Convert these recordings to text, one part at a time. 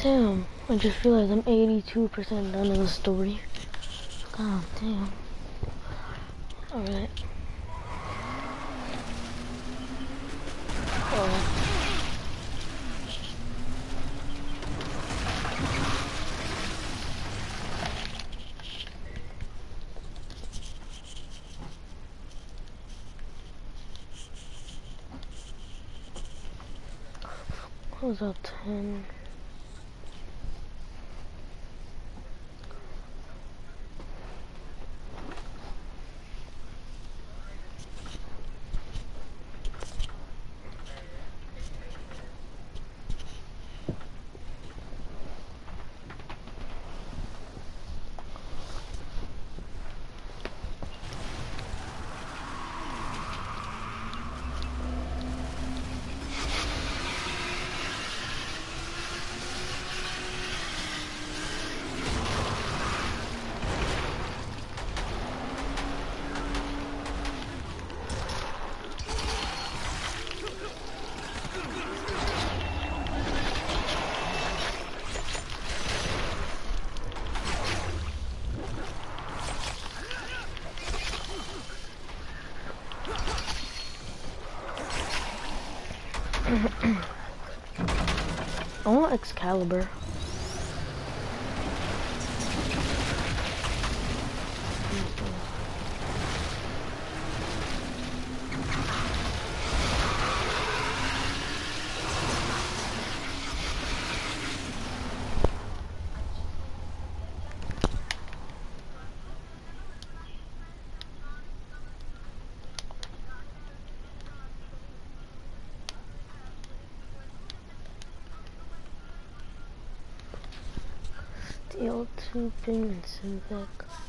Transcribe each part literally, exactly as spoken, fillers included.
Damn, I just realized I'm eighty-two percent done in the story. God damn. Alright. Oh. What was up, ten? I want Excalibur. Steel tubing and Civic.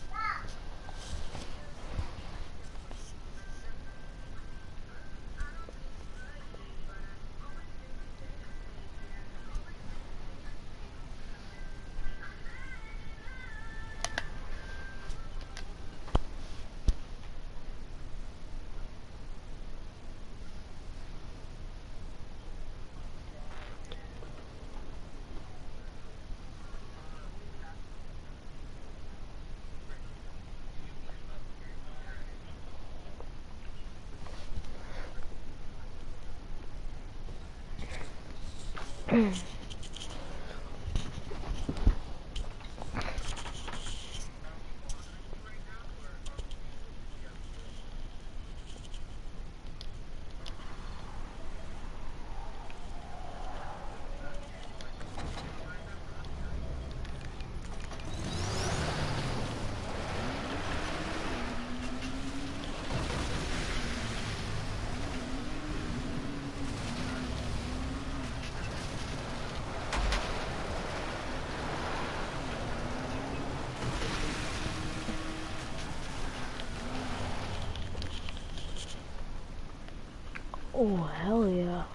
Oh, hell yeah.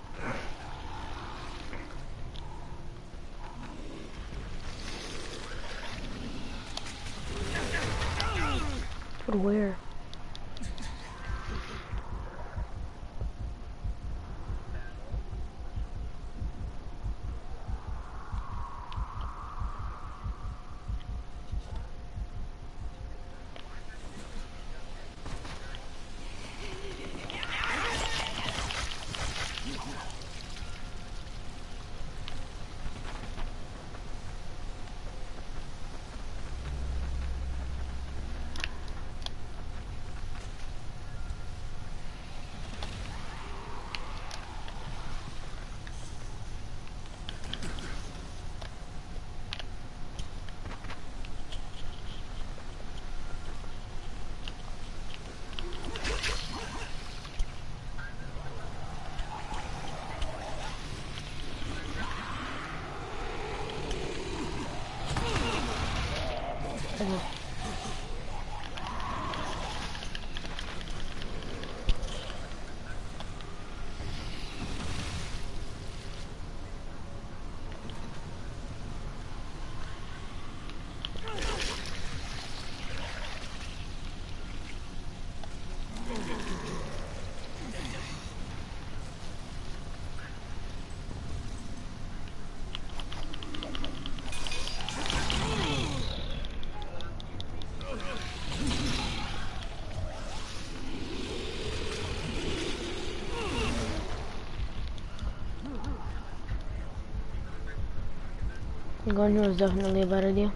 But where? Oh. Going here was definitely a bad idea.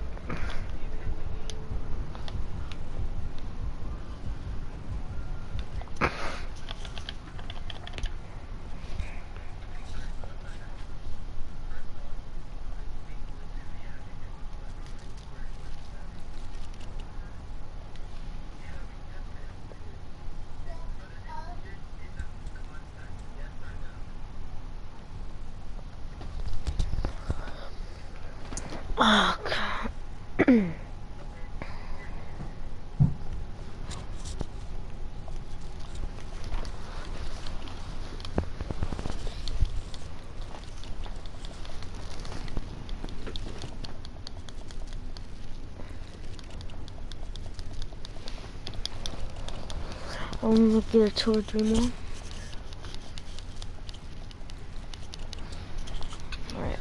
Oh, God. I'm gonna get two or three more. Alright.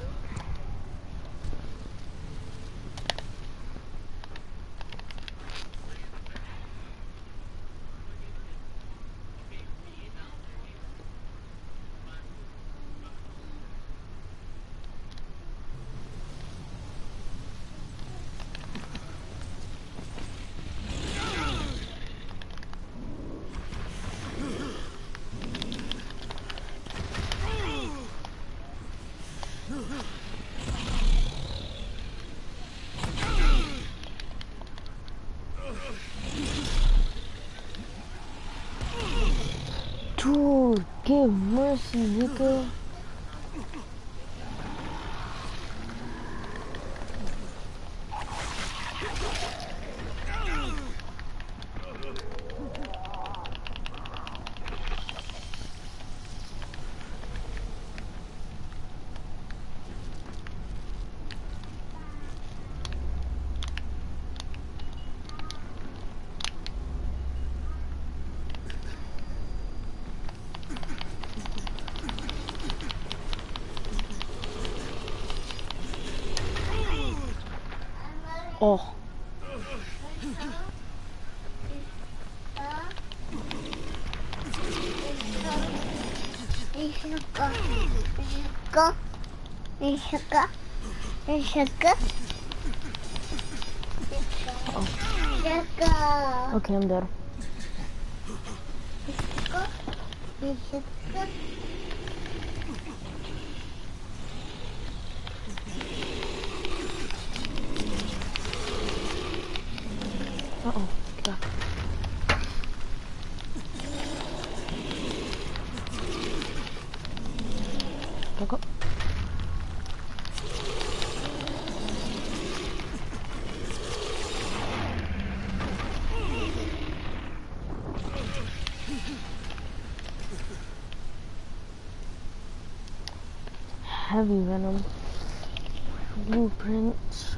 Dude, give mercy, nigga. Oh. Go. Ishaka. Ishaka. Ishaka. Okay, I'm dead. Ishaka. Uh-oh. Get back. Back up. Heavy venom. Blueprints.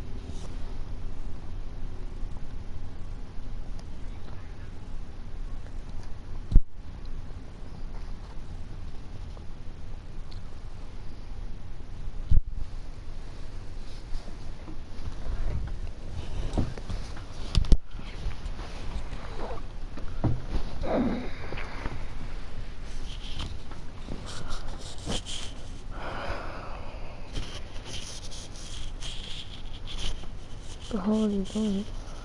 The hell are you doing?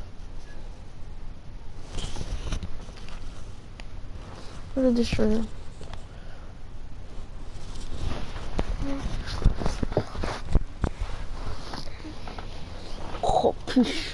What a destroyer. Oh, push.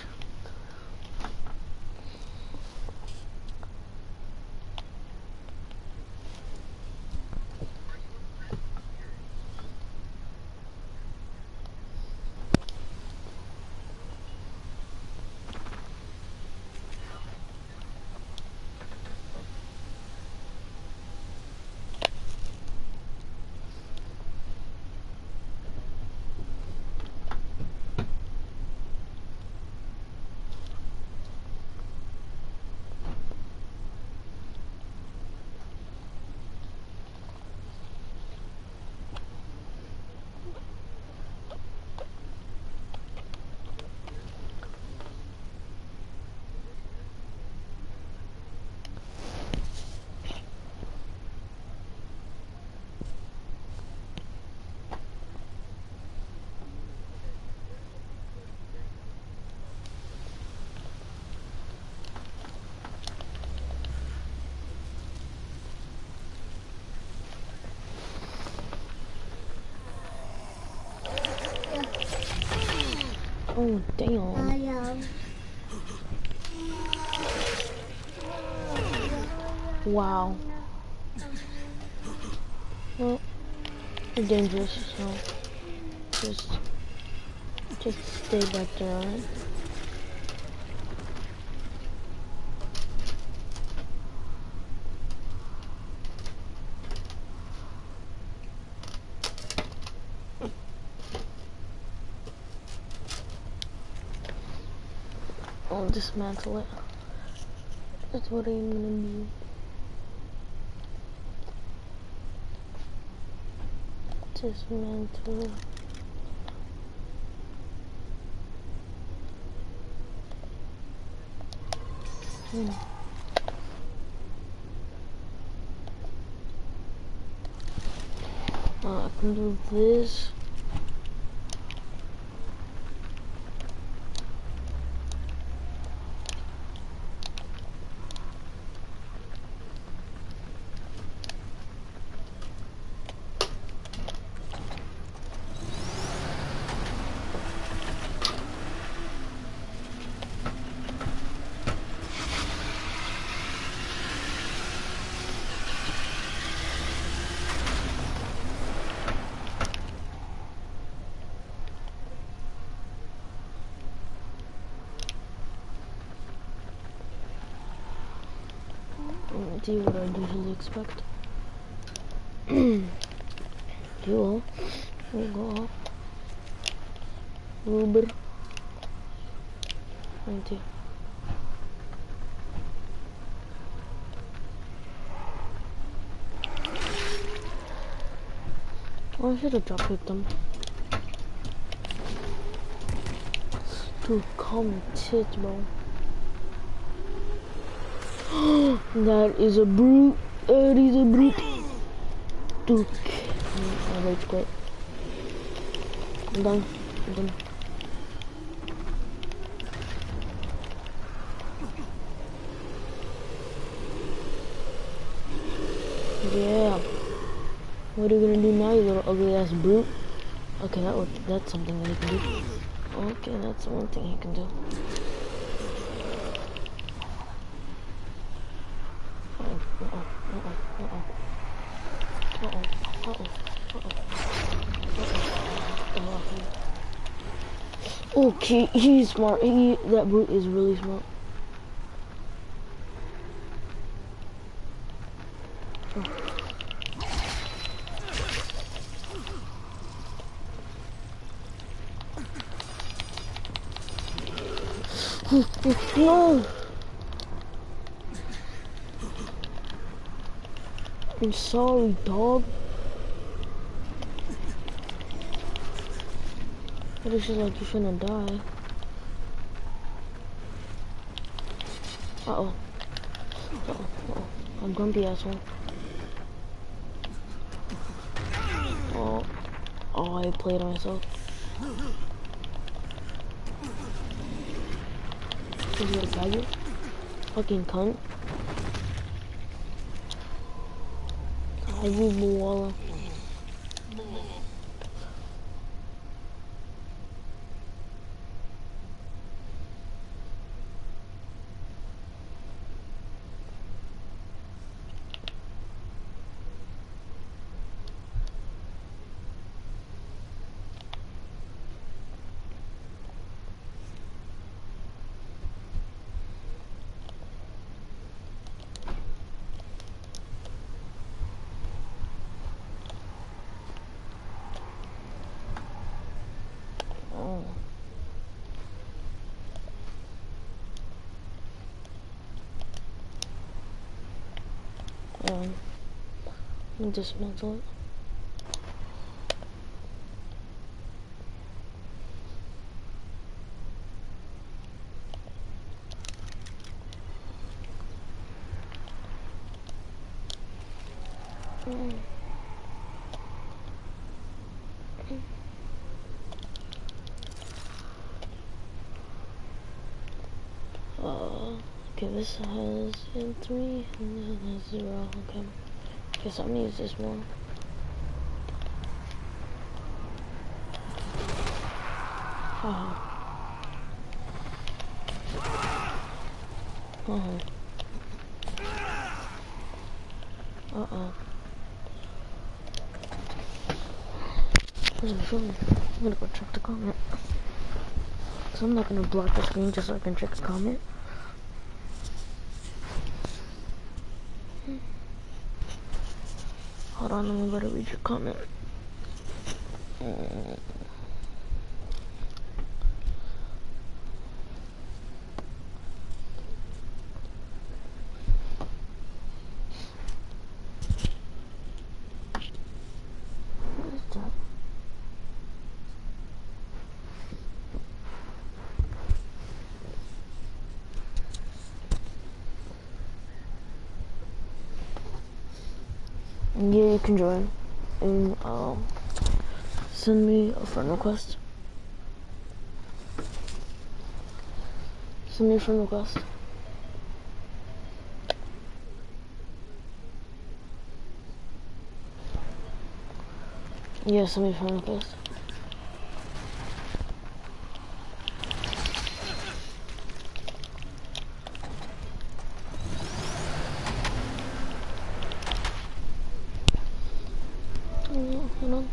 Oh, damn. I am. Wow. Well, you're dangerous, so just, just stay back there, alright? I'll dismantle it. That's what I'm gonna do. Dismantle. Hmm. Uh, I can do this. See what I usually expect. Fuel. We'll go off. Uber. Thank you. Oh, I should have drop kicked them. Dude, calm tits, bro. That is a brute. That is a brute. Dude. I rage quit. I'm done. I'm done. Yeah. What are you gonna do now, you little ugly ass brute? Okay, that would, that's something that he can do. Okay, that's one thing he can do. Okay, he's smart. He, that brute is really smart. No! I'm sorry, dog. But it's just like you shouldn't die. Uh-oh. Uh-oh. Uh-oh. I'm grumpy asshole. Oh. Oh, I played on myself. He's gonna tag you? Fucking cunt. I you Moala. Oh. Um, let me dismantle it. Mm. Uh, okay, this has in three, and this one has zero. Okay, guess I'm gonna use this one. Haha. Uh-huh. Uh-oh. Show me, show me. I'm gonna go check the comment. So I'm not gonna block the screen just so I can check the comment. Hold on, I'm about to read your comment. Mm. What is that? Yeah, you can join. And um, send me a friend request. Send me a friend request. Yeah, send me a friend request. Oh, hold on.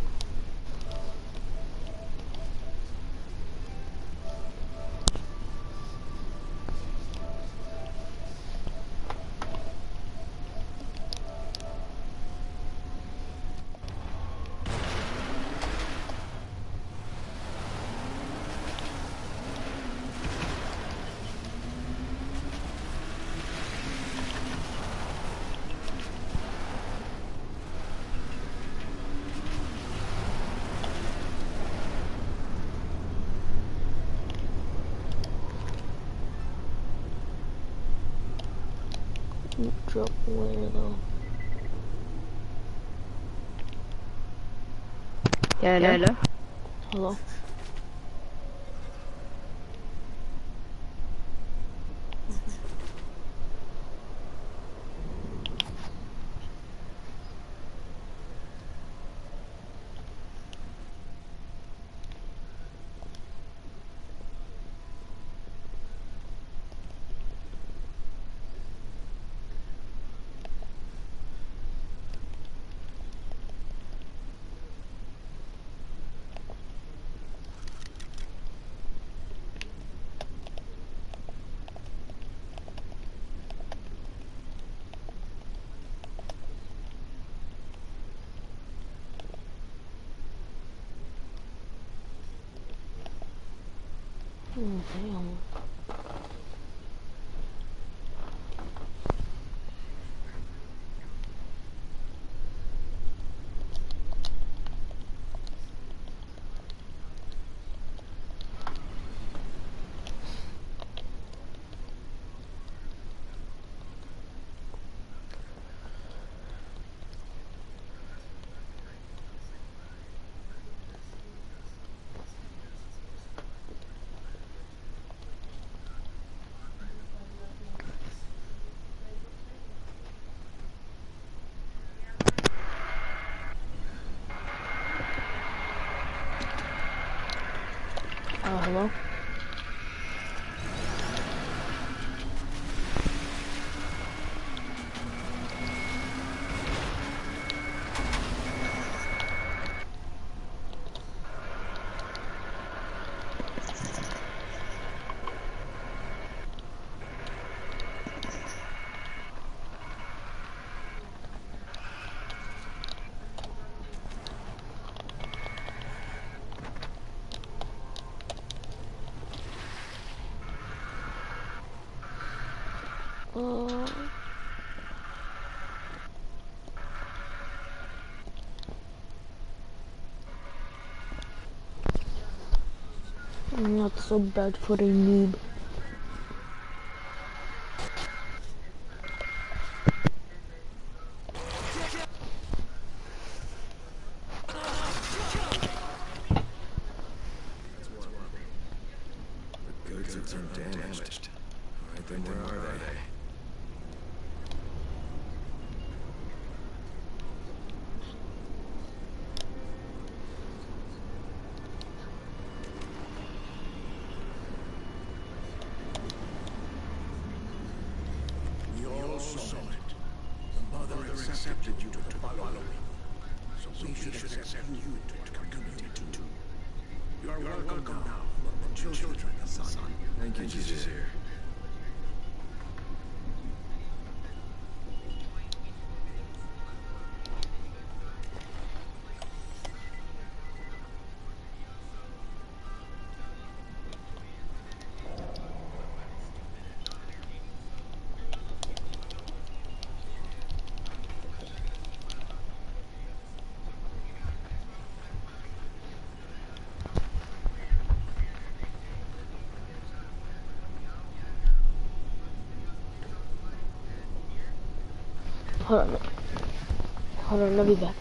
Drop where though? Yeah, hello. hello. Hello? Oh, damn. Uh, hello? Uh, I'm not so bad for a noob. Goods are damaged. Alright, then where are they? the children, son. Thank you, Jesus. Here. Hold on. Hold on, I'll be back.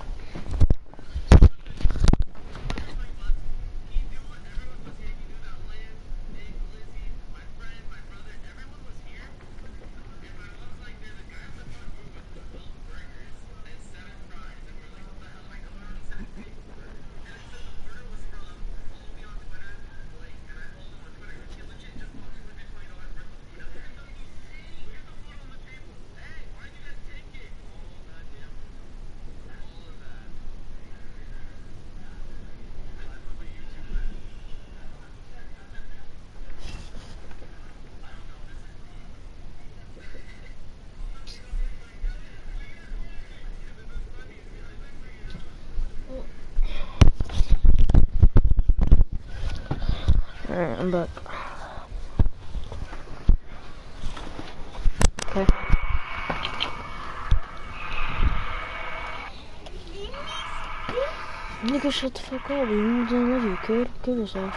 Alright, I'm back. Okay. Nigga, shut the fuck up. You don't love you, kid. Kill yourself.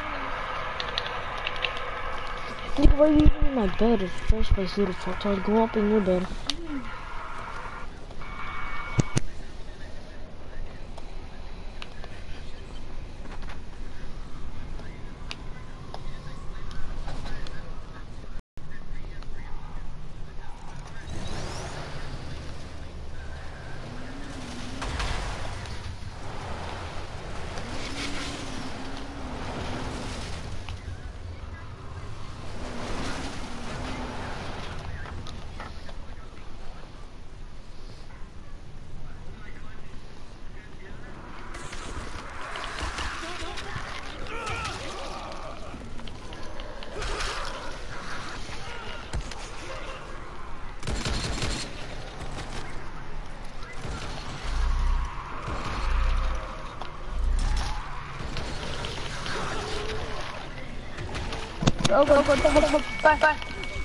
Nigga, why are you even in my bed in the first place, little fucktard? Go up in your bed. Go, go, go, go, go, go, bye, bye.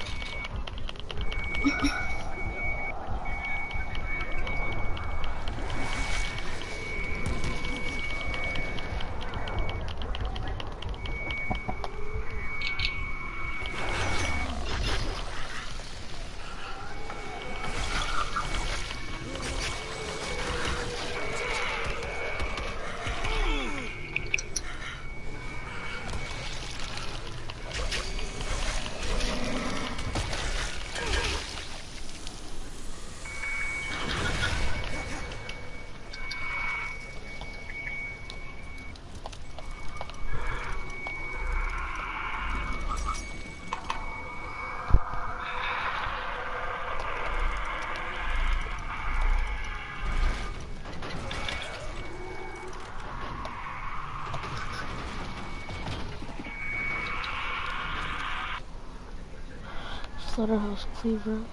Slaughterhouse Cleaver.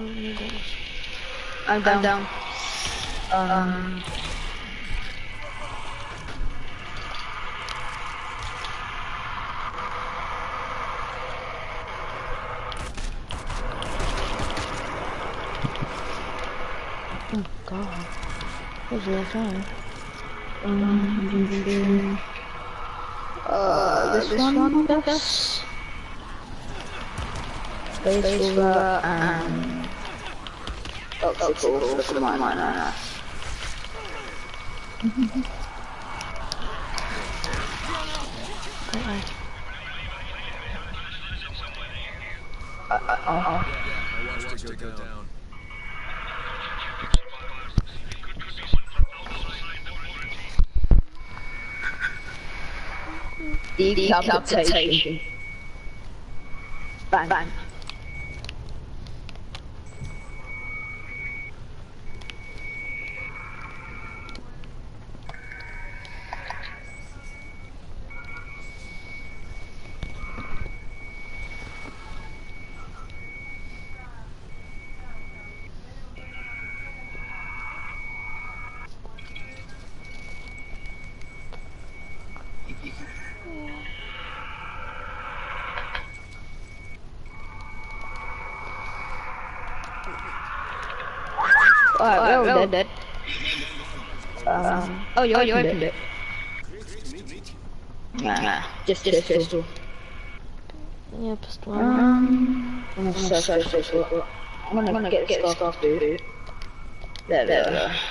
I'm down. I'm down. Um. Oh god. Where's the left eye? Um, uh, this, this one, one, I guess. Space, Space Ruler and Obstacle for the miner. Uh, uh, uh, I watched it go down. Decapitation. Bang. Bang. Alright, we're all dead. Um, oh, you already opened it. Nah, nah, just just pistol. Yeah, pistol. Um, I'm gonna search for pistol. I'm gonna, I'm gonna get, get scarf boot. There, there we go.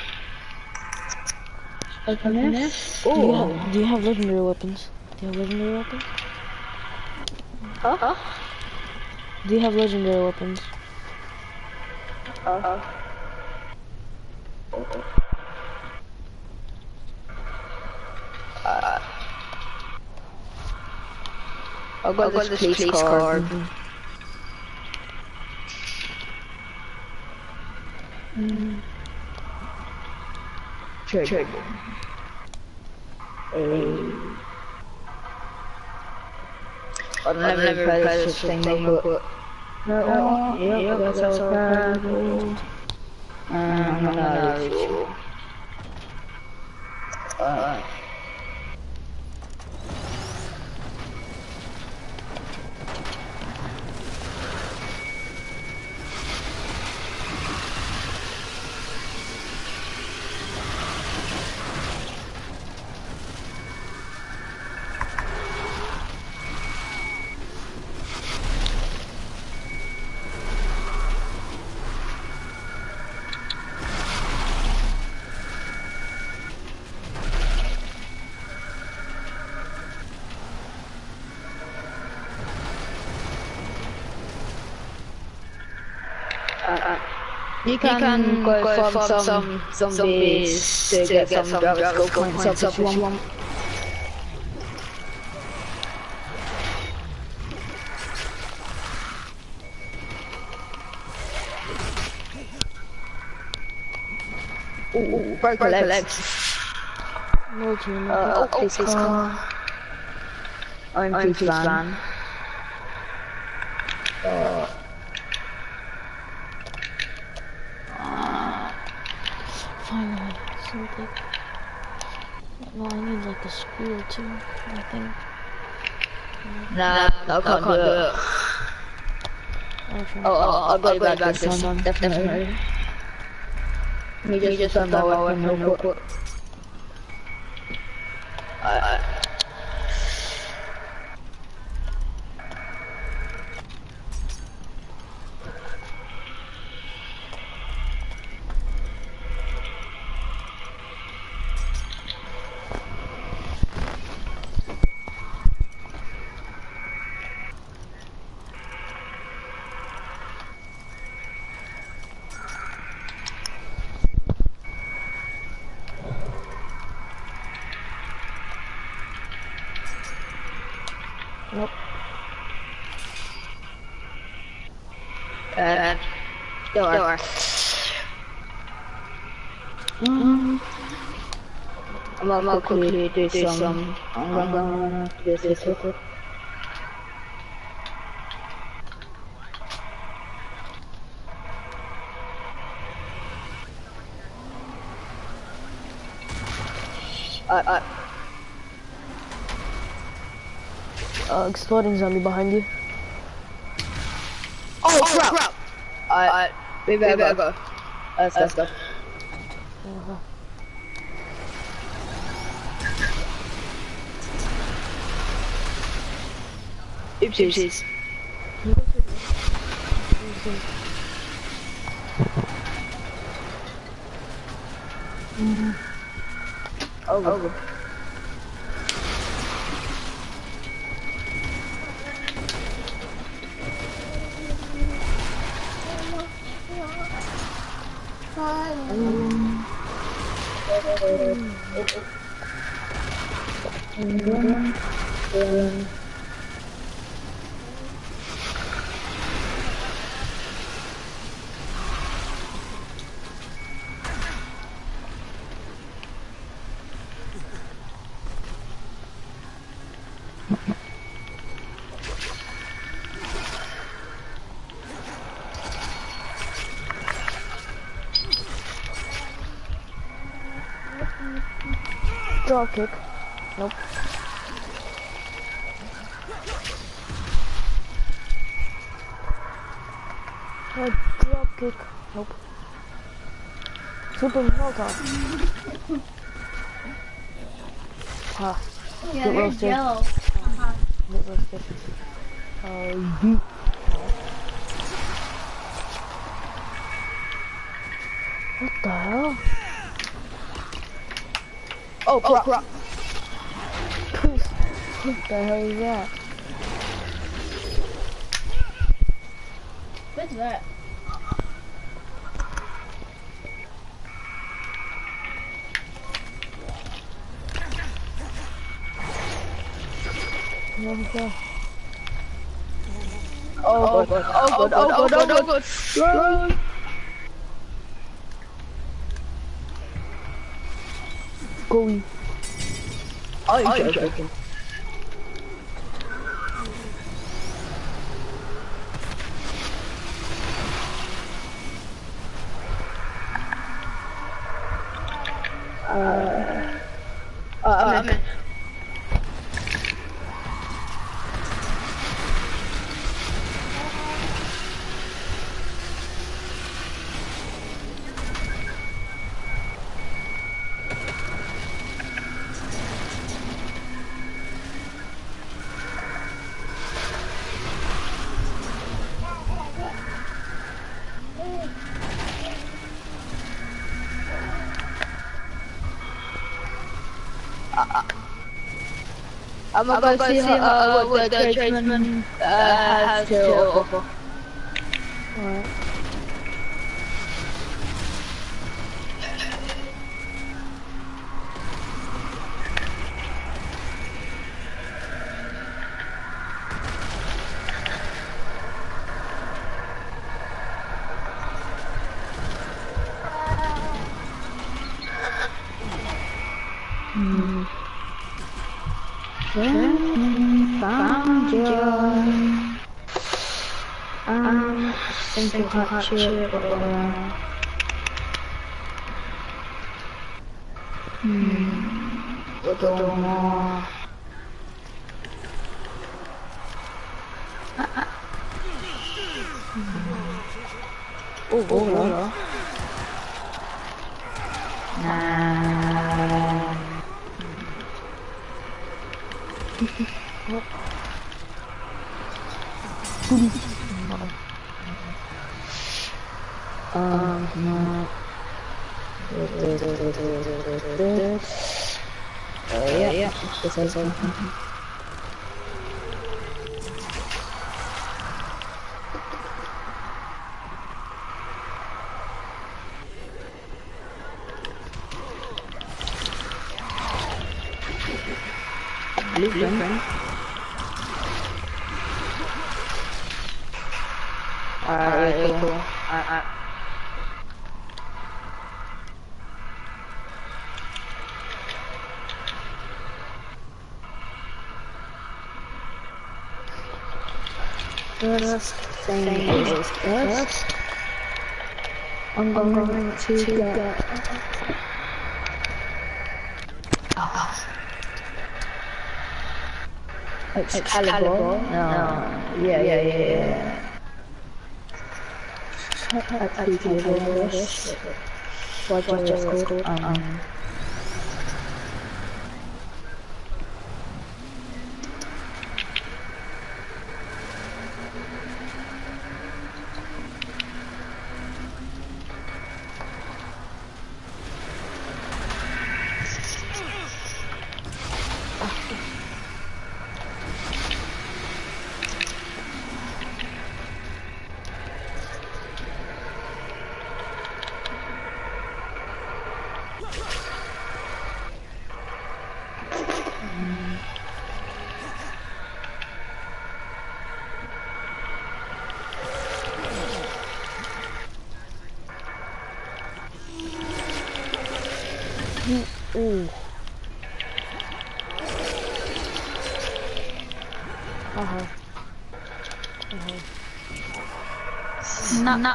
Open this. Do you, Oh. have, do you have legendary weapons? Do you have legendary weapons? Huh? Huh? Do you have legendary weapons? Uh. Uh. I've got, I've got this, this police card. card. Mm. Trade. Trade. Um. I've never, never played this thing, thing but... but no, no, yep, yep, that's, that's all right. Um, I'm gonna refuel. Alright. You can, you can go, go farm some, some zombies, zombies to, to get, get some drivers skill points up if you want. want. Ooh, broke her legs. legs. No, team. Uh, oh, police car. I'm police van. Uh, Fire something. No, I need like a screw or two, I think. Nah, no, I can't, can't do it. it. Oh, I'll, I'll go back this time, time, definitely. Let me just, just turn my weapon real quick. Alright. Nope. Uh, door. door. Um, I'm gonna quickly do, do some. some I'm gonna, gonna do this real quick. Uh, uh. Uh, exploding zombie behind you. Oh, oh crap! crap. Alright, we better, we better go. go. Let's, Let's go. go. Uh-huh. Oopsies. Mm-hmm. Over. Over. Um. Um. Drop kick. Nope. Uh, drop kick. Nope. Super Molotov. Ha. Yeah, Get they're roasted. yellow. Uh-huh. Get roasted. Uh, yeet. What the hell? Oh, crap. crap. What the hell is that? What's that? What is that? Oh, good. Oh, good. Oh, good. Oh, good. Run. Going. Oh, you're joking. Uh, uh, I'm in. I'm gonna, I'm gonna see how, uh, what the tradesman uh, has to offer. Alright. Hmm. Found you. Um, simple hot chip or hmm, little more. Oh, oh, oh. Nah. Um, no. Oh, yeah, yeah. This is something. Blueprint. Alright, cool. cool. Alright. First thing is first, I'm going, I'm going to, to get, get oh. Excalibur. Excalibur. No. no. Yeah, yeah, yeah, yeah. Excalibur. What it's called? Um. Ooh. Uh-huh. Uh-huh. No, no.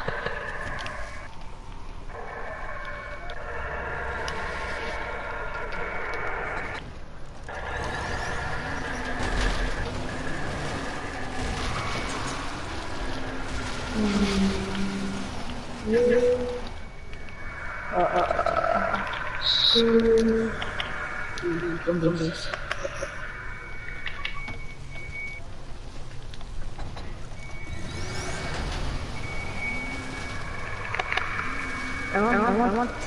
Uh, uh, Zombies. I want, I want, I want.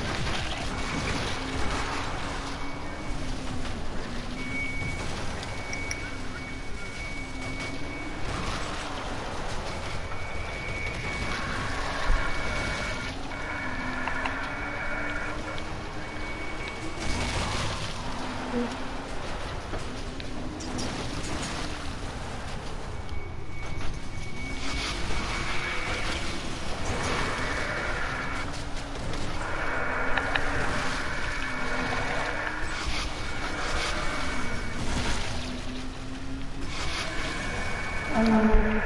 Um,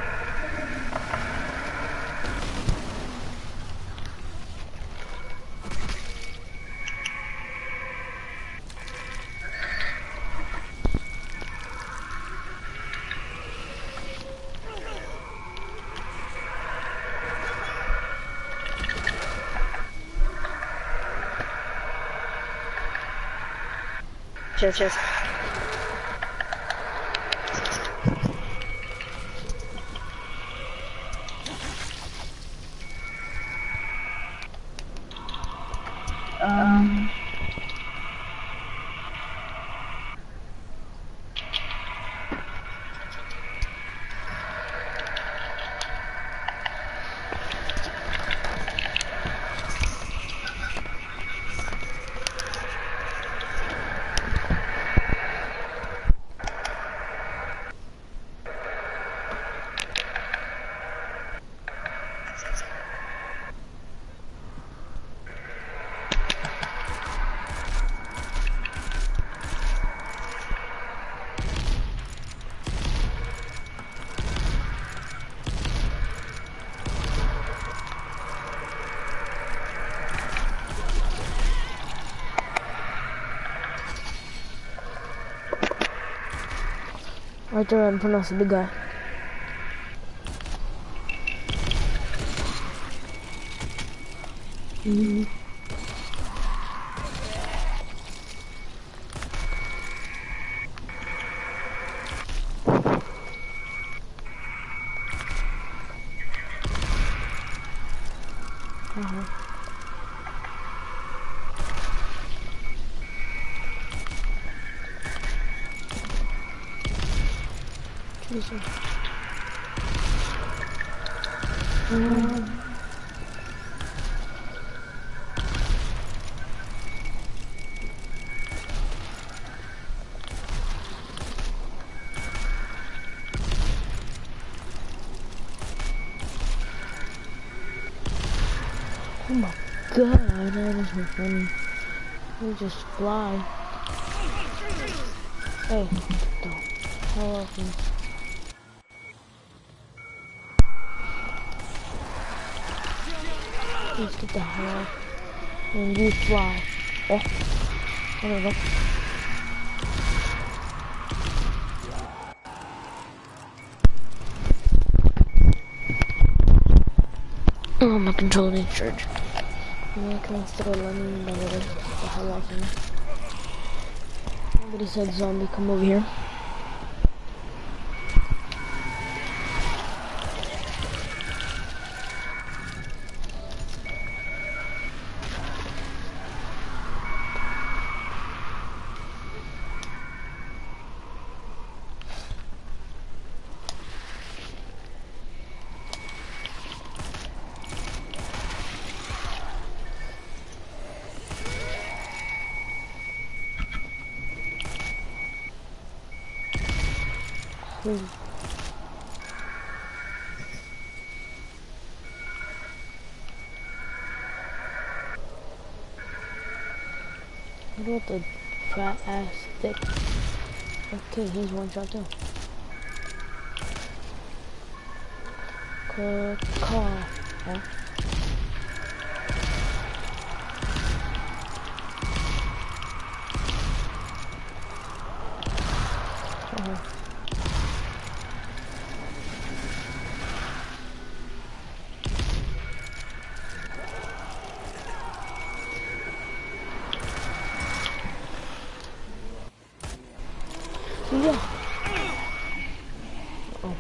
Cheers, cheers. Um. Right there in front of us, the big guy. Mm-hmm. Uh-huh. Jesus. Um. Oh my god, that is so funny. You just fly. Hey, what the hell up in Please get the hell out. And you fly. Oh, there we go. Oh, my controller needs charge. Yeah, can I start running by the way? Get the hell off of me. Somebody said zombie, come over here. Please. What about the fat ass stick? Okay, he's one shot too. Caw. Huh? Uh-huh. Oh.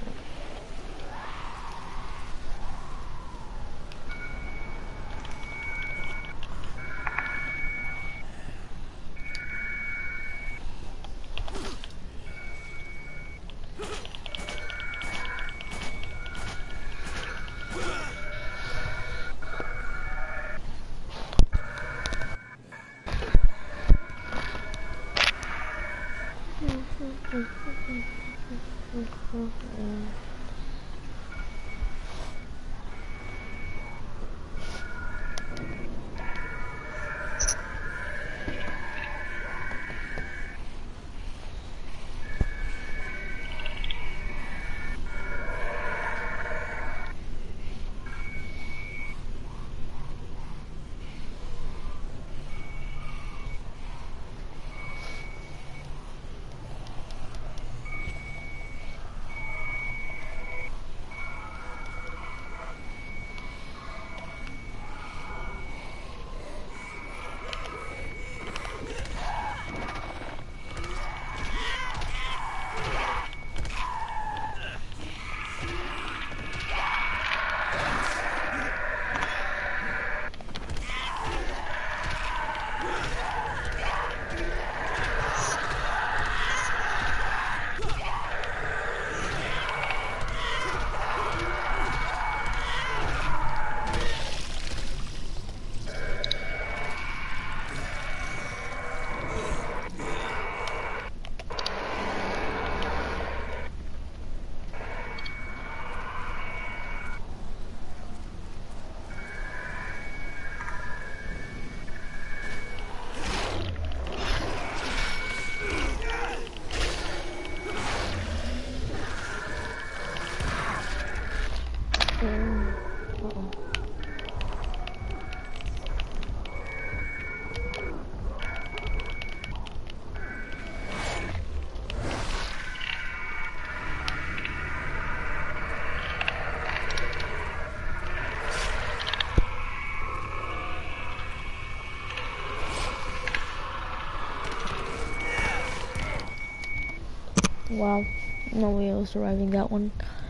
Wow, no way I was surviving that one.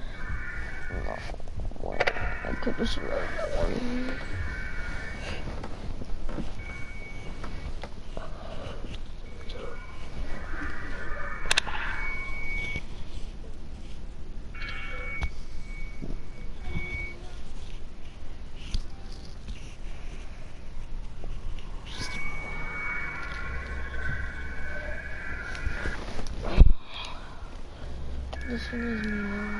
No way I could have survived that one. This one is me.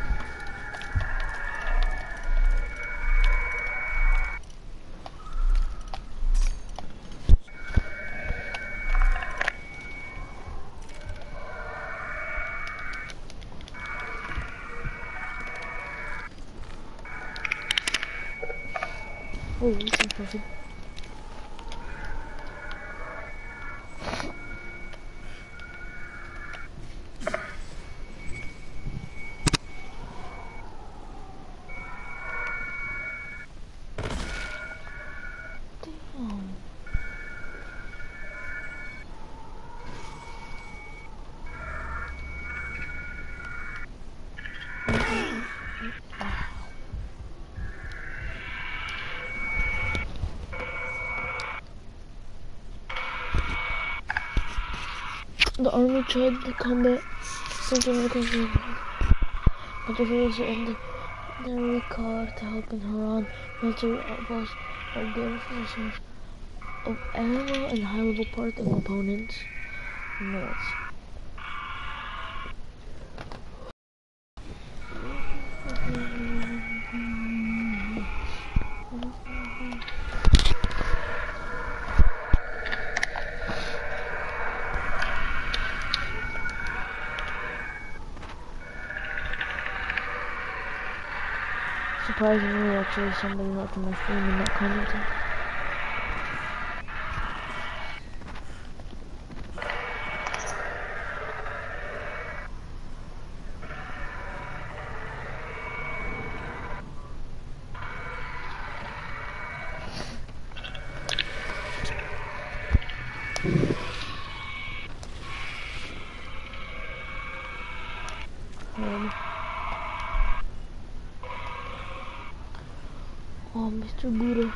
Oh, this is perfect. The army tried to combat something because of but the village and the recall to help in Haran military outposts are good for source of ammo and high level parts and components. Notes. Surprisingly, actually, somebody left my stream and not commenting. Um, oh, Mister Buddha.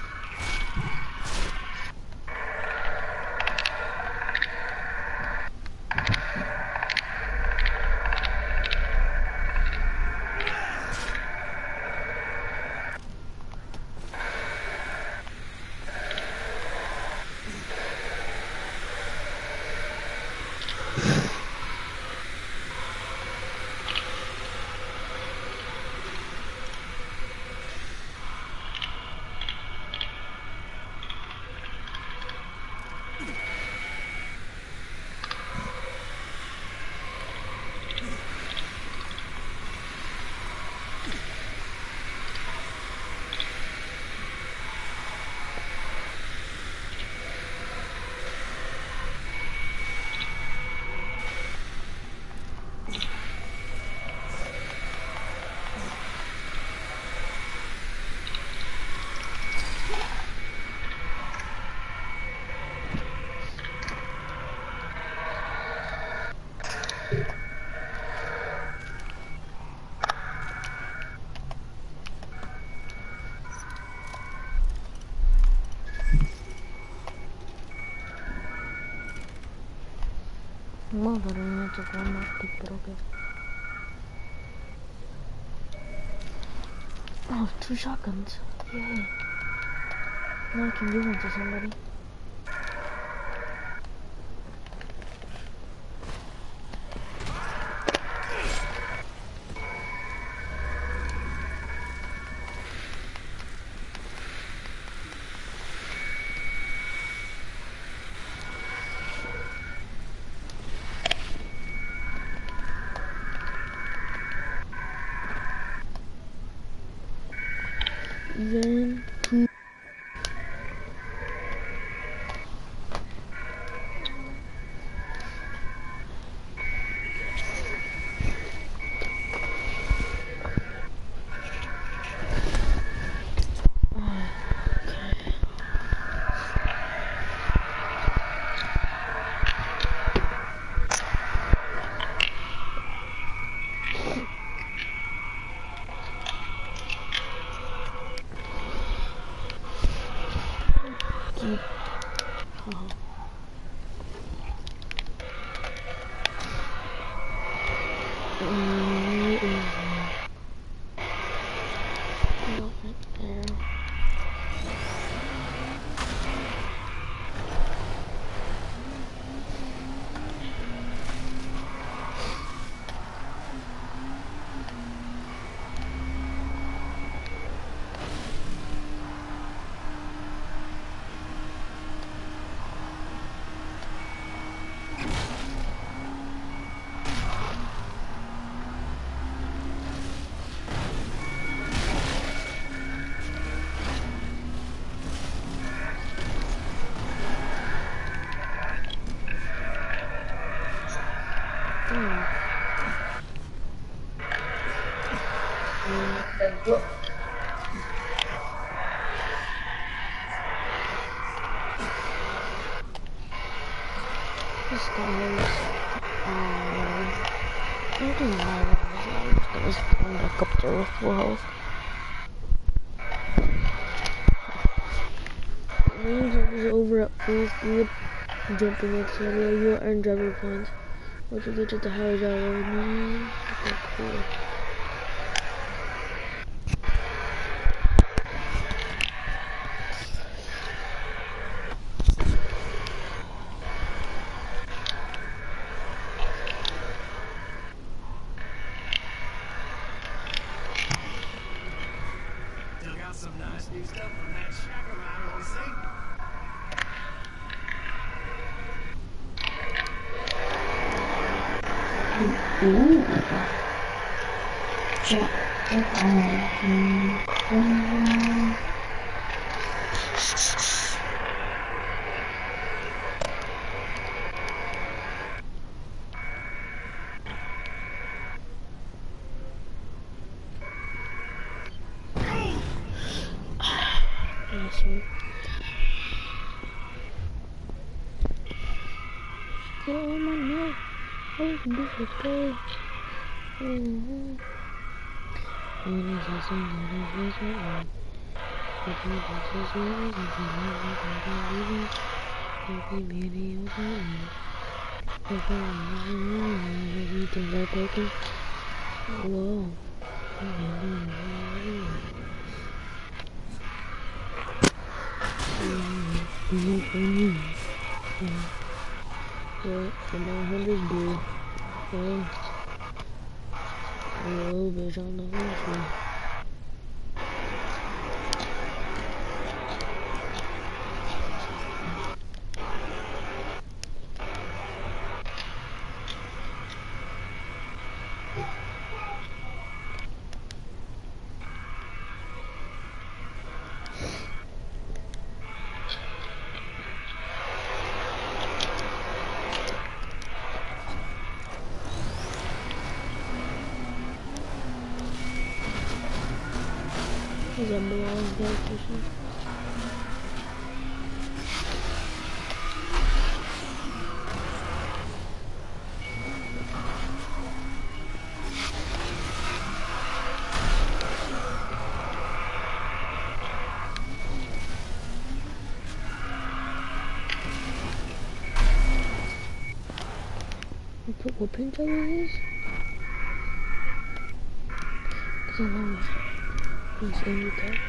Mother, I took one more pick, but okay. Oh, two shotguns. Yay. Now I can give one to somebody. Then two. Keep. Oh. Um, it is no, right there. This guy's, um, I don't know why I'm just gonna spawn back up there with full health. Range is over at full speed, jumping, et cetera. You earn driver points. Once you get to the higher driver, okay, cool. Some nice new stuff from that shack around, we see. Ooh. Check it out. Awesome. Oh my no. Oh, this is good. Mm-hmm. And it's just another vision of the purpose is really the every beauty of the everything I broken. Whoa. Yeah, and my hundred blue. Yeah. A little bit on the horse. Is that belongs there, Christian? You put what pin color it is? Cause I know it's in your text.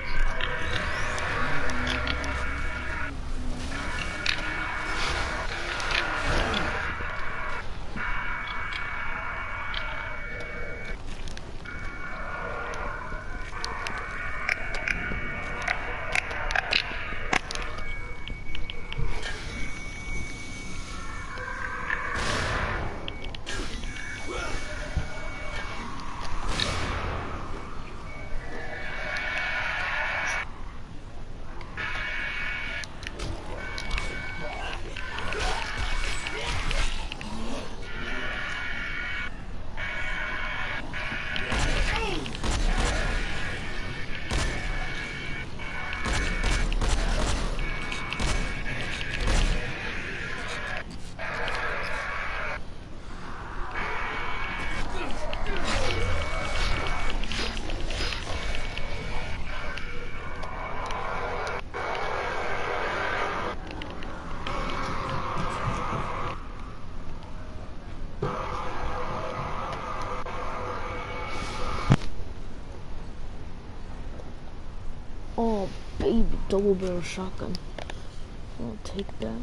Oh, baby, double barrel shotgun. I'll take that.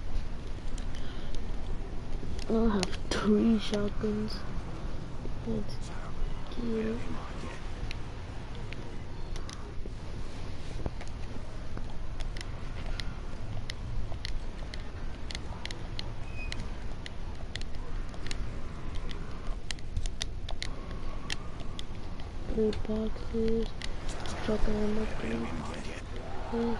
I'll have three shotguns. Let's get it. Three boxes. Shotgun ammo, please. Please.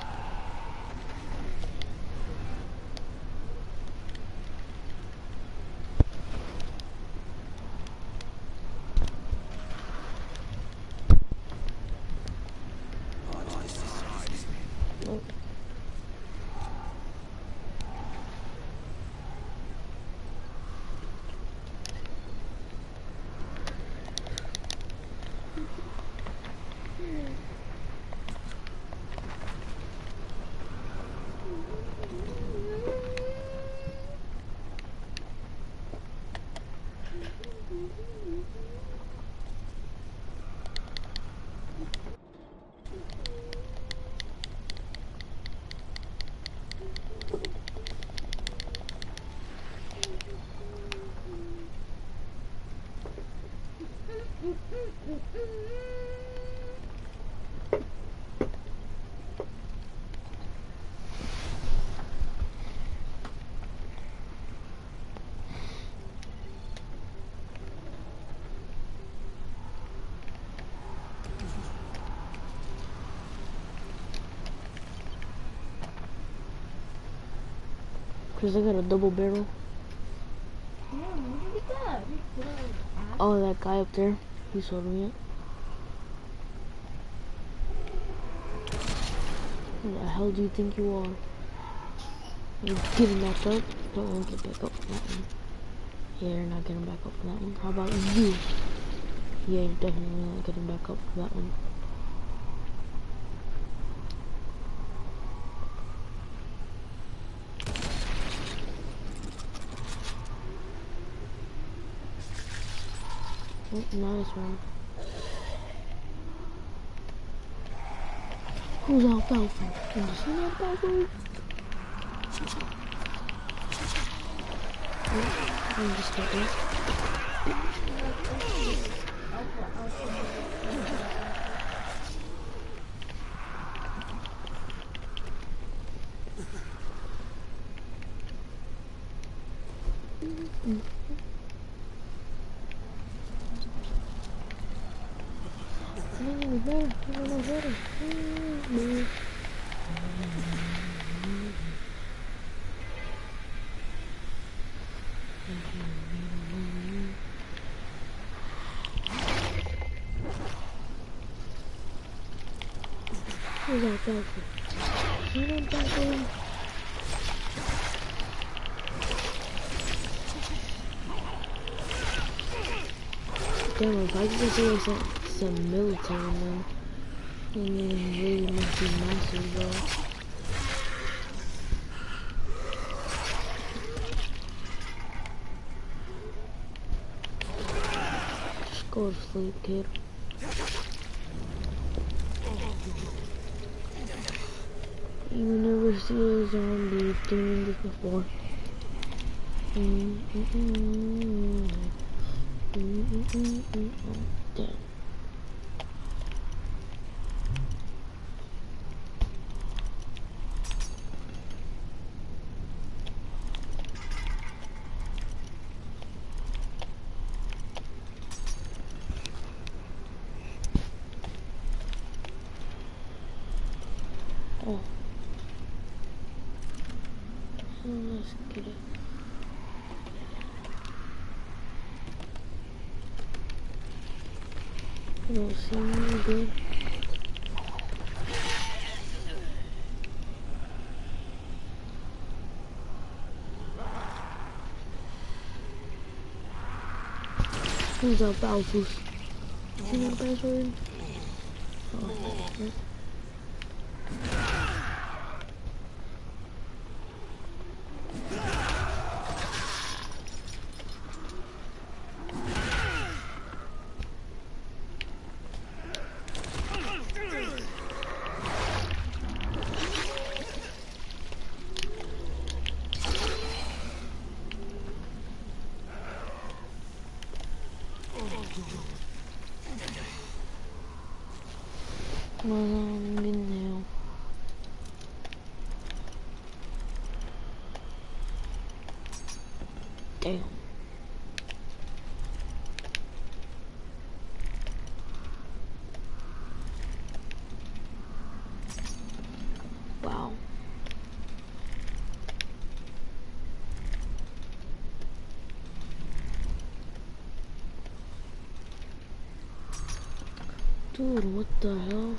Nope. Cause I got a double barrel. Yeah, where did you get that? Oh, that guy up there. He sold me it. Who the hell do you think you are? You're getting back up? Don't want to get back up for that one. Yeah, you're not getting back up for that one. How about you? Yeah, you're definitely not getting back up for that one. Oh, nice one. Who's Alfalfa? Can you see Alfalfa? Oh, I'm just kidding. Mm-hmm. No, better. No, no, better. Mm-hmm. Who's that Falcon? Who's that Falcon? Damn, if I could just do some, some military now, and then really must be massive, bro. Just go to sleep, kid. You never see a zombie doing this before. Mm -mm -mm. Mm -mm -mm -mm. Oh, damn. Oh. Oh, let's get it. You don't see me good. Who's up, Alphas? See my password? Oh, okay. Well, I'm in now. Damn. Wow. Dude, what the hell?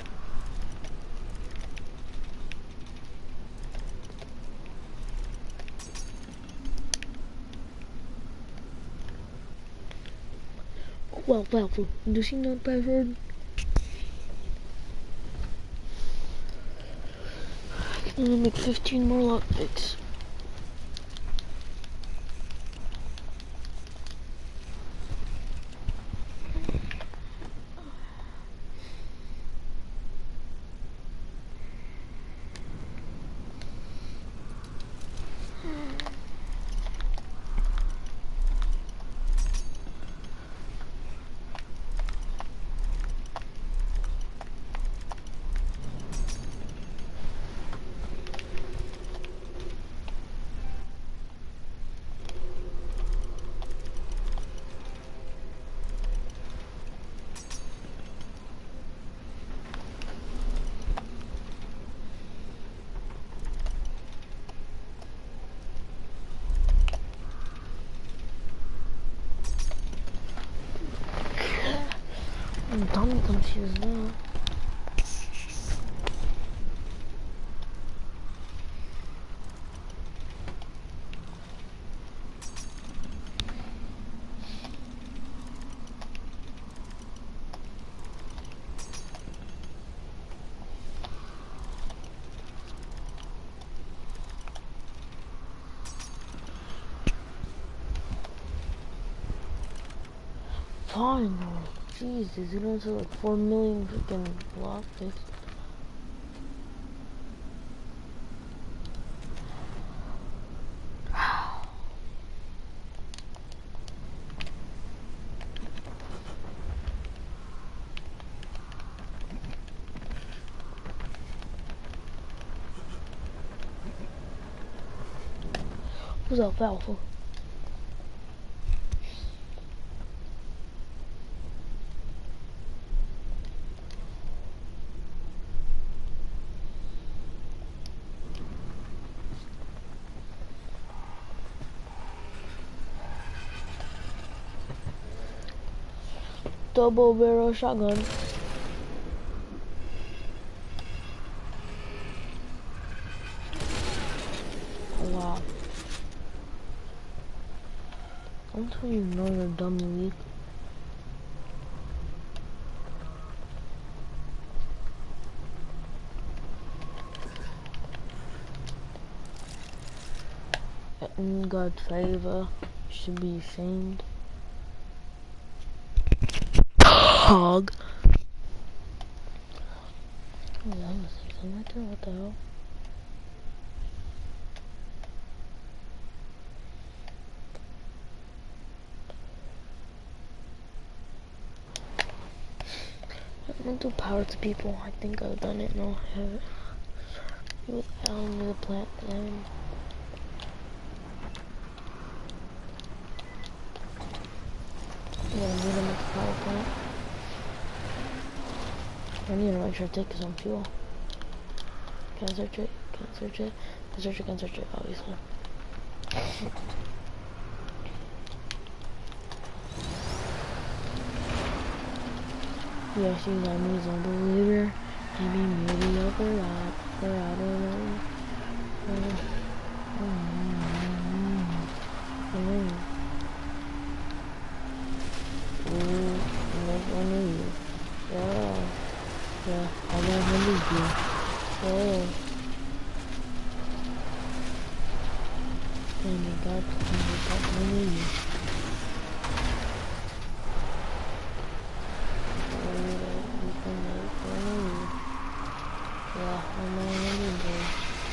Well, well, do you see that password? I'm gonna make fifteen more lockpicks. I'm dumb confused now. fine. Jesus, you don't have like four million freaking block picks. Who's up, Alpha? Double barrel shotgun. Oh, wow. I'm telling you, know you're dumb and weak. In God's favor, you should be ashamed. Hog. Oh, that was something right there. What the hell? I'm gonna do power to people. I think I've done it. No, I haven't. With Alan with a plant. And yeah, I'm gonna make a power plant. I need to make sure I take some fuel. Can I search it? Can I search it? Can I search it? Can I search it? Obviously. Yeah, she's like me, a believer. I mean, maybe up or out, or I don't know. Ooh, make one of you. Yeah, yeah, I got one of you. Oh. And I got, and I got one of you. Yeah, I'm not really good.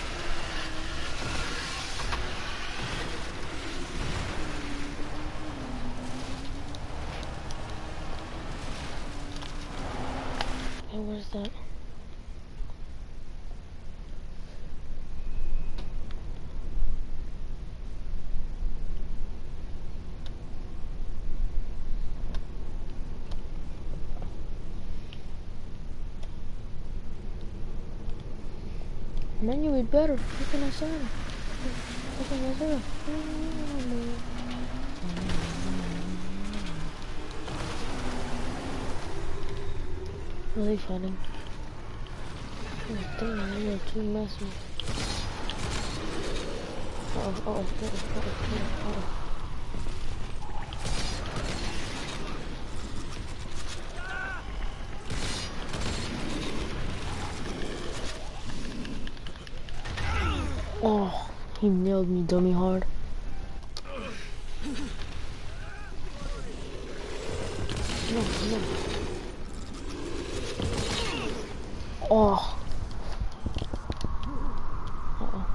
Hey, where's that? Man, you eat better. What can I say? What can I say? Are they fighting? Oh, damn, you're too messy. Oh, oh, oh, oh, oh, oh. Oh, he nailed me dummy hard. No, no. Oh. Uh-oh.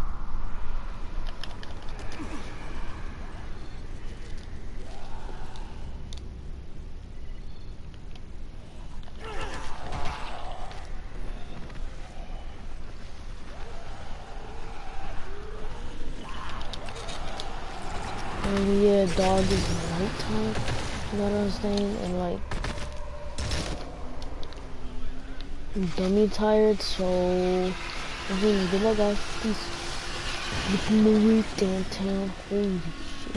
And yeah, dog is nighttime, you know what I'm saying? And like, I'm dummy tired, so I'm gonna good luck, guys. Peace. Looking the way downtown. Holy shit.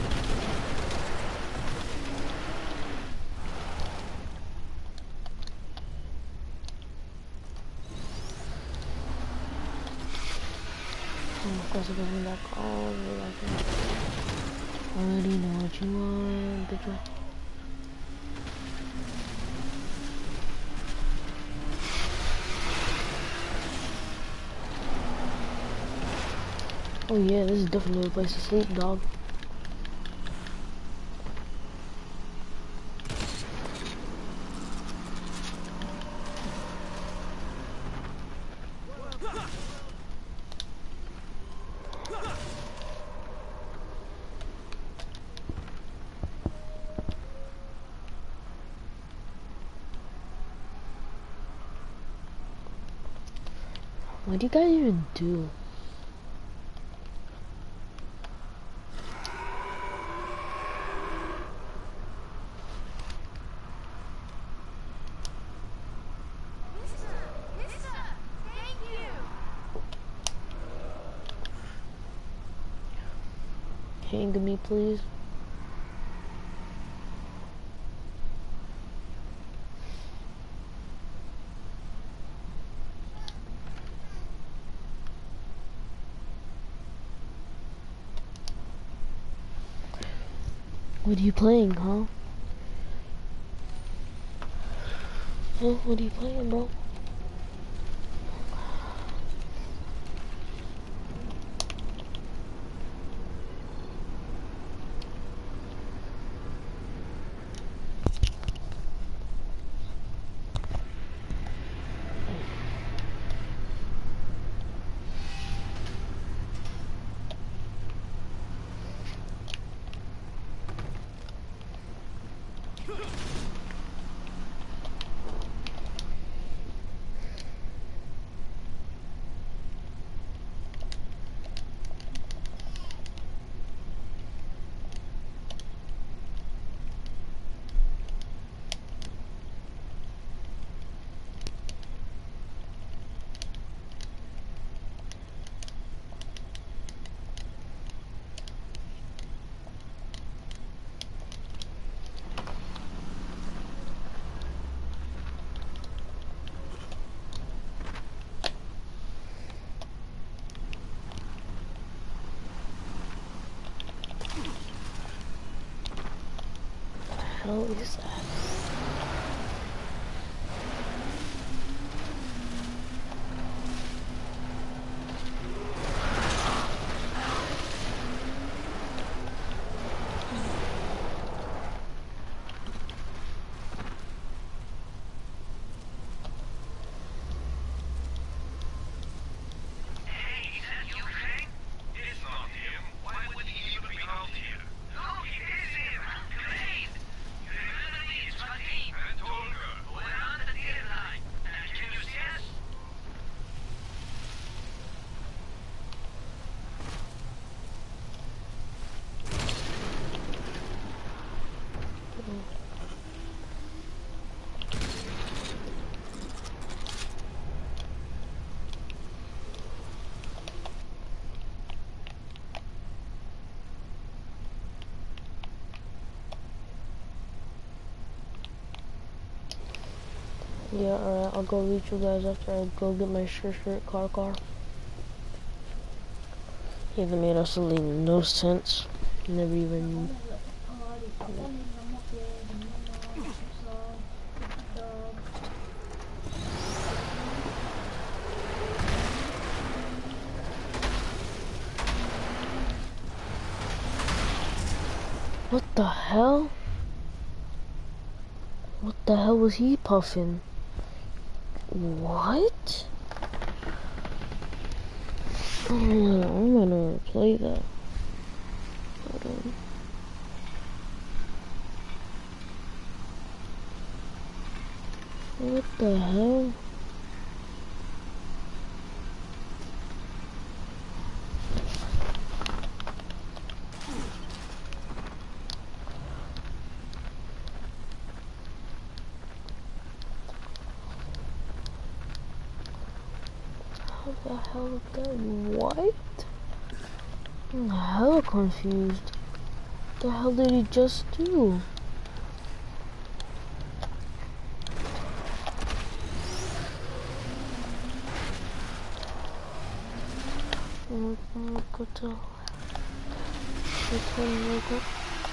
Oh, of course, I'm going back all the way back there. Already know what you want, bitch. Oh yeah, this is definitely a place to sleep, dog. What do you guys even do? Hang me, please. What are you playing, huh? Huh? What are you playing, bro? What the hell is that? Yeah, alright, I'll go reach you guys after I go get my shirt, shirt, car, car. Even made absolutely no sense. Never even... What the hell? What the hell was he puffing? What? Oh, I'm gonna play that. Hold on. What the hell? How the hell is that? What? I'm hella confused. What the hell did he just do? Go to which one will go?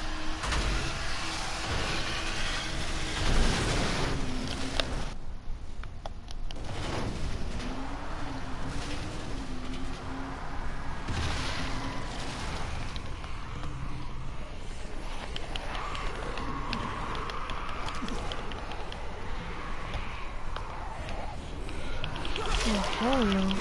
Oh, hell no.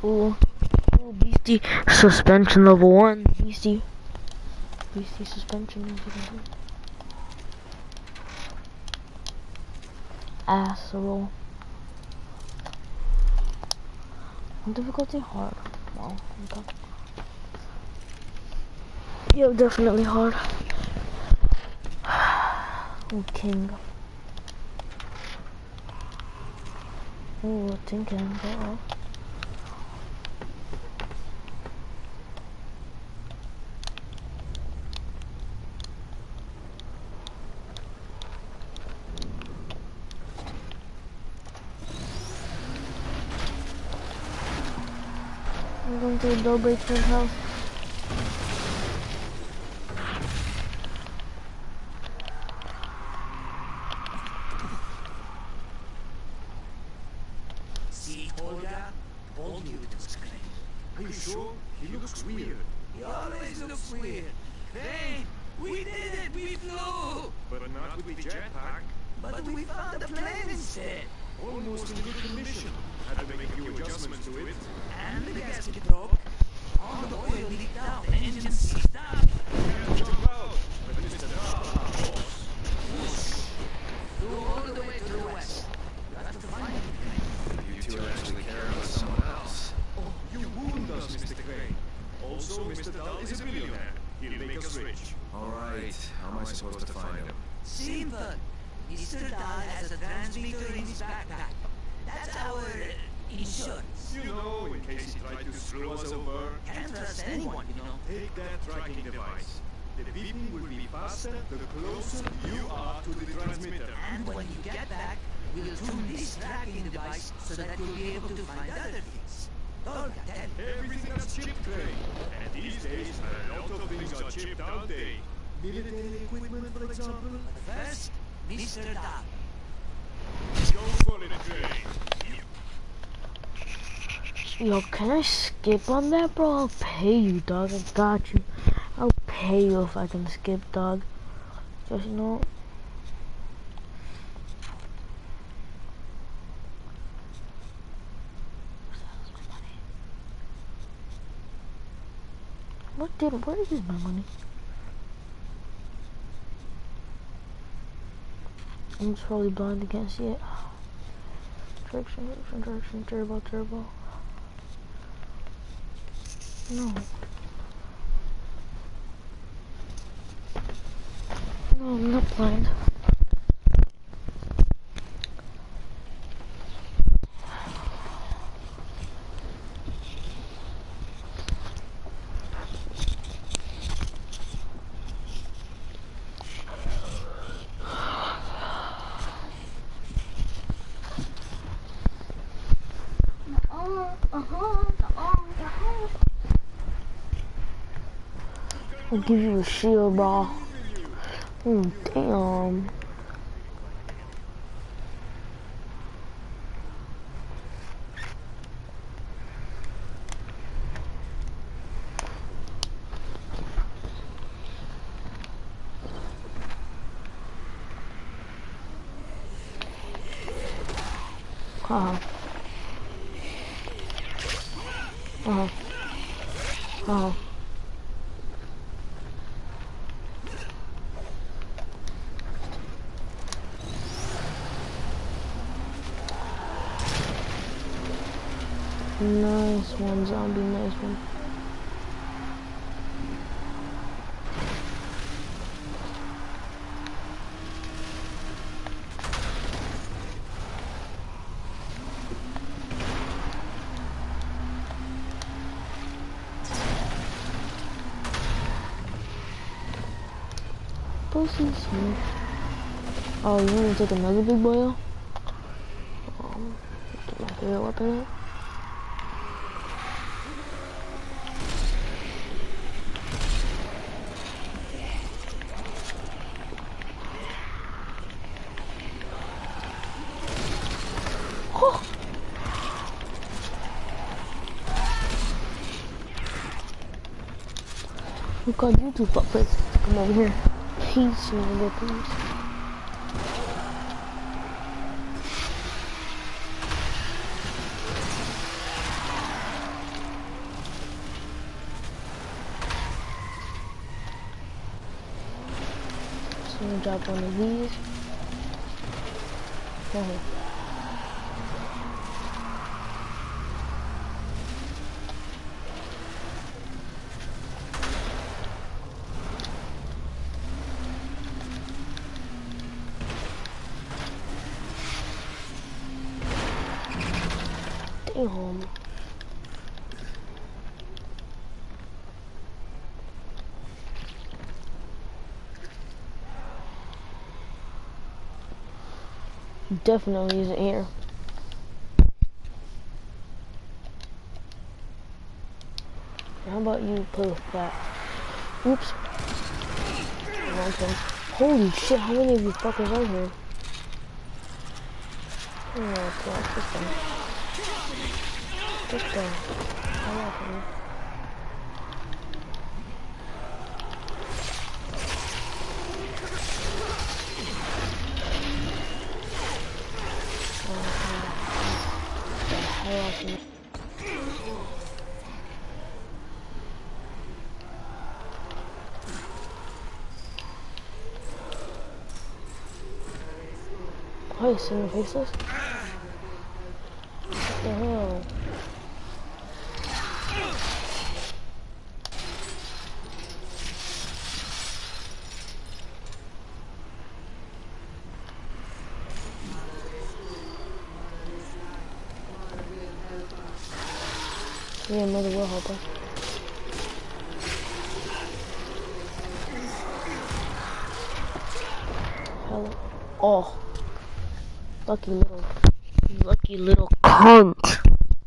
Ooh, ooh, beastie suspension level one. Beastie, beastie suspension level one. Asshole. Difficulty hard. Wow. Okay. Yeah, definitely hard. Oh, king. Oh, tin can. Uh-oh. I'm going to the door breaker's house. See, Olga? Told you it was Crane. Are you sure? He looks weird. He always looks weird. Crane, we did it! We flew! But not with the jetpack. But we found the plane instead. Almost in good condition. Had to make a few adjustments to it. And the gasket broke. All the oil leaked out. The engine seized up. Can't jump out. But Mister Dahl, of course. Flew all the way to the west. Got to find him. You two actually care about someone else. Oh, you wound us, Mister Crane. Also, Mister Dahl is a billionaire. He'll make us rich. All right. How am I supposed to find him? Simple. Mister Dahl has a transmitter in his backpack. That's our uh, insurance. You know, in case he tried to screw us over. Can't trust anyone, you know. Take that tracking device. The beeping will be faster the closer you are to the transmitter. And when you get back, we'll tune this tracking device so that you'll be able to find other things. Olga, tell me. Everything that's chipped, Crane. And these days, a lot of things are chipped, aren't they? Military equipment, for example? But first, Mister Dahl. Go for it, Crane. Yo, can I skip on that, bro? I'll pay you, dog. I got you. I'll pay you if I can skip, dog. Just, you know. What did, where is my money? I'm just probably blind, I can't see it. Traction, traction, traction, turbo, turbo. No. No, I'm not blind. I'll give you a shield, bro. Oh, damn. Uh-huh. Uh-huh. Uh-huh. Nice one, zombie, nice one. Pussies here. Oh, you wanna take another big boy out? Um, get my favorite weapon out. Oh god, you two puppets. Come over here. Peace, nigga, please. I'm gonna drop one of these. Oh. Damn. Definitely isn't here. How about you play with that? Oops. Okay. Holy shit, how many of you fuckers are here? Oh god, this guy. This guy. I like him. Hi, Sinner Faceless. What the hell? Yeah, mother will help us. Hello. Oh. Lucky little, lucky little cunt.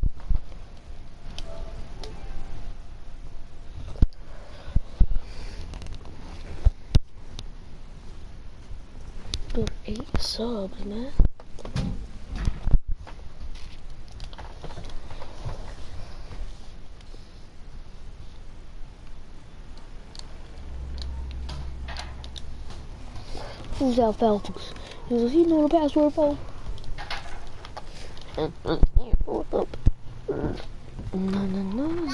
Dude, eight subs, man. Who's out, Falcons? He was like, you know the password, folks. What's up? No, no, no.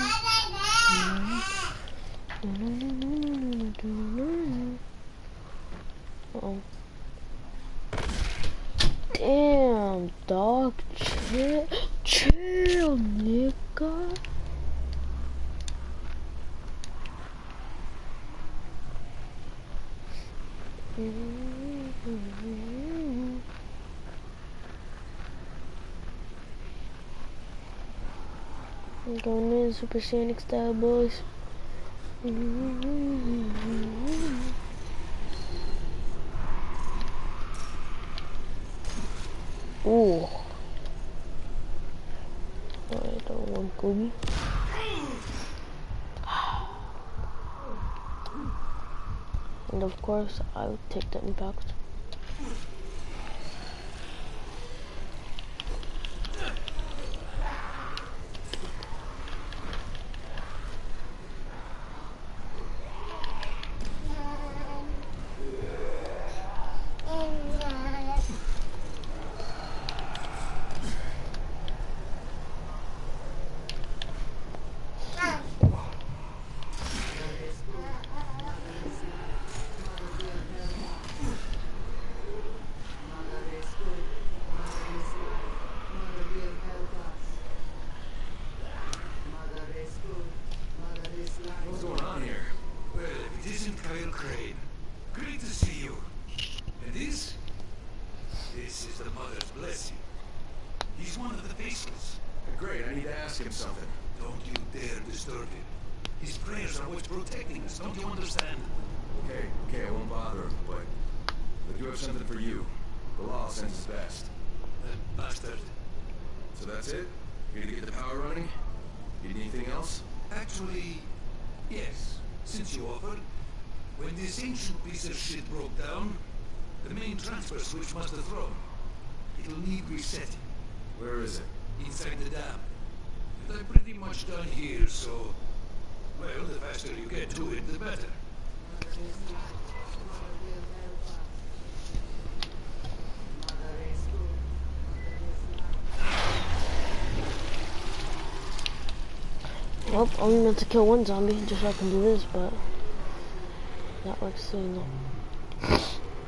Uh-oh. Damn, dog. Chill. Chill, nigga. I'm going in Super Sonic style, boys. Ooh. Alright, that one Kobe. And of course, I would take the impact. What's going on here? Well, it isn't Kyle Crane. Great to see you. And this? This is the Mother's blessing. He's one of the Faceless. Great, I need to ask him something. Don't you dare disturb him. His prayers are what's protecting us, don't you understand? Okay, okay, I won't bother him, but I do have something for you. The law sends his best. That bastard. So that's it? Here to get the power running? Need anything else? Actually, yes. Since you offered, when this ancient piece of shit broke down, the main transfer switch must have thrown. It'll need resetting. Where is it? Inside the dam. And I'm pretty much done here, so... Well, the faster you get to it, the better. Well, I'm meant to kill one zombie just so I can do this, but that works soon though.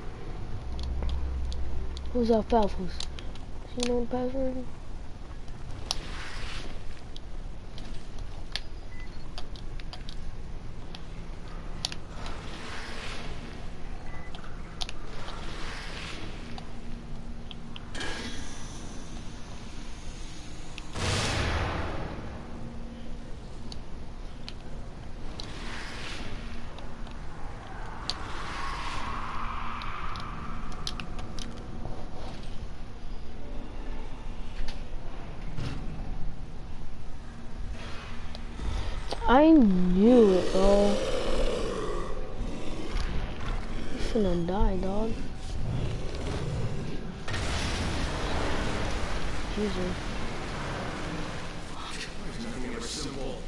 Who's our Falfos? You know the password? I knew it, bro. You finna die, dog. Jesus. There's nothing ever simple.